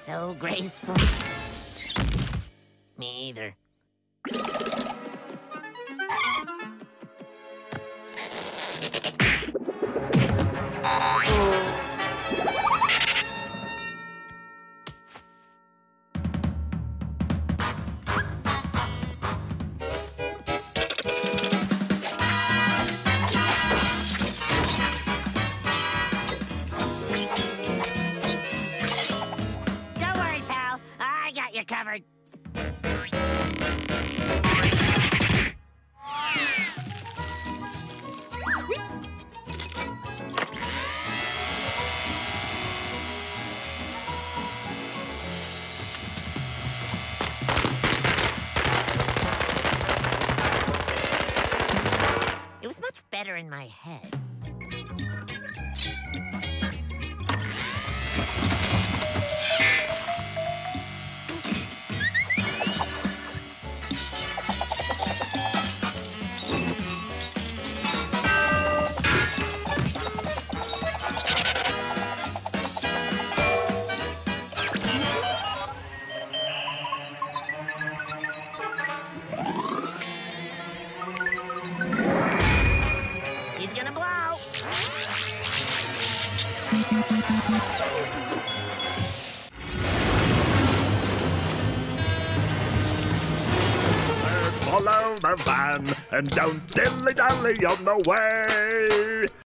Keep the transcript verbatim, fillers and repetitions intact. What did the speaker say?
so graceful. Me either. Don't worry, pal. I got you covered. It was much better in my head. He's gonna blow. Follow the van and don't dilly-dally on the way.